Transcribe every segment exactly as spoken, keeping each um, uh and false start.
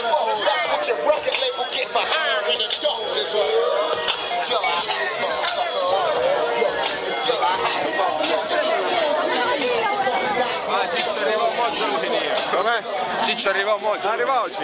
That's what your record label get for hiring a doctor. Yo, I had some. Yo, I had some. Ah, Ciccio arriva un po' già finire. Com'è? Ciccio arriva un po' già. Arriva oggi.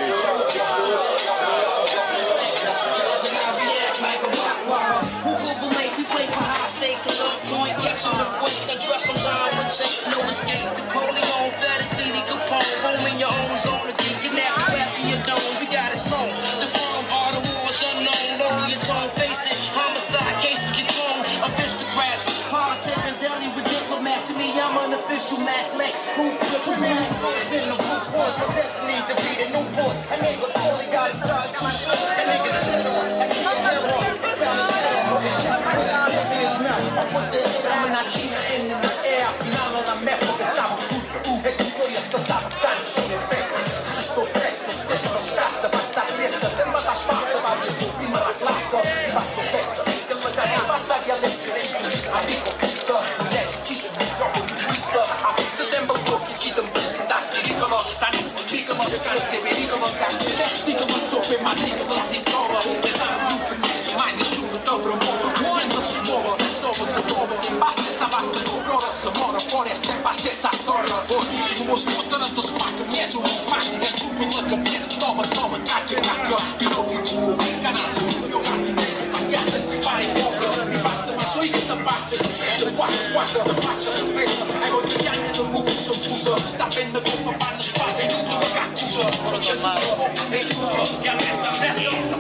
No escape, the Corleone, Fettuccine, Capone, home in your own zone, again, kidnap you after your dome, we got it sewn. The firm, all the wars unknown, lower your tone, face it, homicide cases get thrown, aristocrats, politics and deli with diplomats, to me, I'm unofficial, Mac Lex, scoop, triple Mac, in the blue port, the destiny to be the new port, a nigga, all he got is time to show, a nigga, the general, a nigga, never on, found his head, in his mouth, I put this, I'm not cheating in the air, final la meta, porque sabe tudo, é que foi essa sabe, tá de cheio de festa, estou festa, estou escassa, basta festa, sem mais as passas, vai ver o prima da classe, basta festa, que lugar é passar e a letra, amigo, pizza, mulher, pizza, pizza, a pizza sempre louco, se tam pizza, tá se ridículo, tá nem ridículo, cara, se ridículo, tá se ridículo, super manículo, se toma, pesado, nunca mais, mais, chuva, dobro, morro, morro, se morro, só você toma, se basta, essa basta, Samora, por essa basta essa torre. Hoje, o moço botando dos pacos, mesmo um paco, é escuro, cabelo, toma, toma, caque, caque, e não que desculpa, canaço, eu nasci mesmo, essa dispara em bolsa, me basta, mas sou eu que passa, eu quase, quase, da baixa, da espreita, é o que ainda no mundo, sou pusa, tá vendo como para nos fazem, não me cacusa, sou de luz, é usa, e a mesa, mesa, da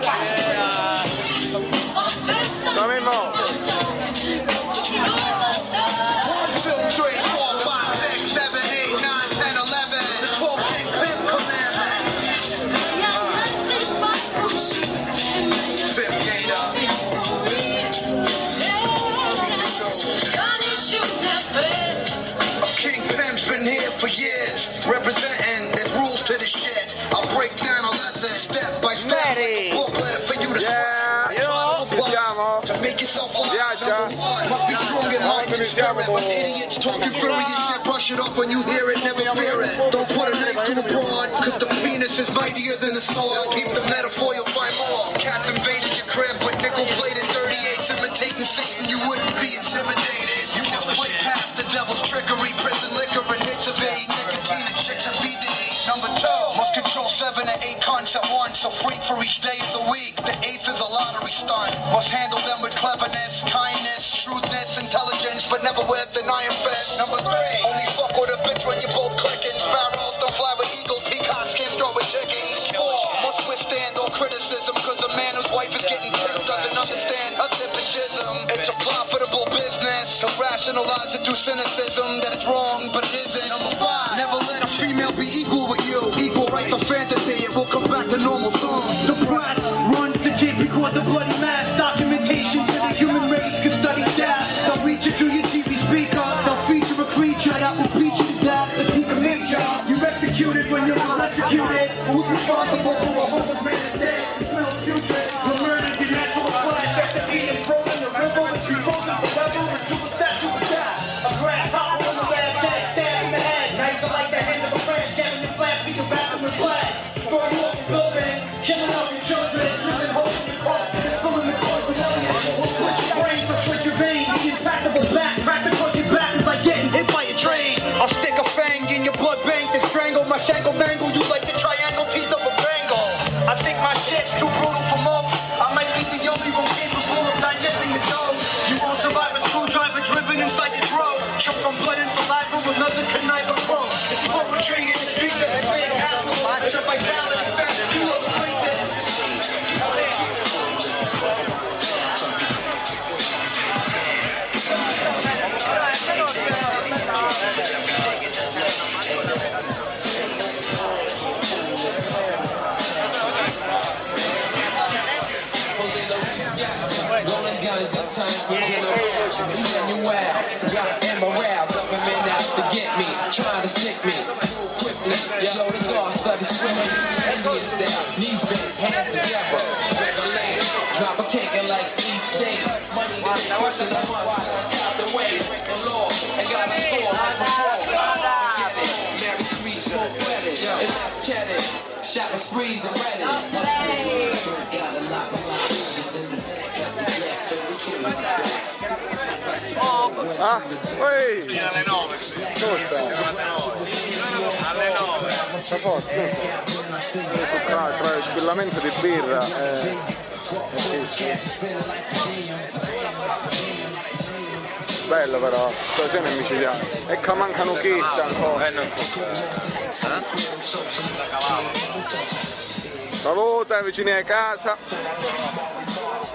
baixa. Come in, Mo. For years, representing there's rules to this shit. I'll break down a lesson step by step, like a booklet for you to yeah, swear. To make yourself a number one, must be strong in mind and spirit. But idiots talking furious shit, brush it off when you hear it, never fear it. Don't put a knife to a broad, cause the penis is mightier than the sword. Keep the metaphor, you'll find more. Cats invaded your crib, but nickel-plated thirty-eights imitating Satan, you wouldn't be intimidated. You must play past the devil's trickery, prison liquor and hits of aid, nicotine and chicks that feed the need. Number two, must control seven or eight cunts at once, a freak for each day of the week. The eighth is a lottery stunt. Must handle them with cleverness, kindness, shrewdness, intelligence, but never with an iron fist. Number three, only fuck with a bitch when you're both clicking. Sparrows don't fly with eagles, peacocks can't throw with chickens. Four, must withstand all criticism, cause a man whose wife is getting killed doesn't understand a hypnotism. It's a profitable business to rationalize it through cynicism that it's wrong, but it isn't. Number five, never let a female be equal with you. Equal rights are fantasy, it will come back to normal soon. The press runs the tape, record the bloody mass. Documentation to the human race can study that. They'll reach it through your T V speaker. They'll feature a creature that will beat you to death. The peak of nature, you're executed when you're electrocuted. Who's responsible for a homeless man dead? You smell putrid. You're murdered, your natural flesh. After being frozen, the river is frozen forever until the statue is death. A grasshopper on the last day, stabbed in the head. Knife like the hand of a friend, jamming your flat to your bathroom and blood. Destroy you up your building, killing all your children, prison holding your coffin, filling the court with millions. We'll switch your brains, we'll switch your veins. The implacable back, crack across your back is like getting hit by a train. I'll stick a fang in your blood bank to strangle my shangle mangle. You like the triangle piece of a bangle. I think my shit's too brutal for most. I might be the only one capable of digesting the dose. You won't survive a screwdriver driven inside your throat. Choke on blood and saliva with nothing connive approach. It's poetry in the streets of the big apple. It's a vitality fast few other places. Golden guns and time for generation. We run you wild. Got and morale. Government out to get me. Trying to stick me. Quickly. Yo, the guards started swimming. Indian style. Knees bent. Hands together. Regulate. Drop a cake and like East State. Money that they twisted the bus. Top the way. Break the law. And got a score like before. Get it. Mary Street smoke wedding. And that's cheddar. Shot a sprees and ready. Gotta lock them Ah, ehi! Fino alle nove. Dove stai? Alle nove. Sta forte, su tra, tra il spillamento di birra e... Bello però, situazione micidiale. E che mancano kids ancora. Eh, non Salute vicini a casa.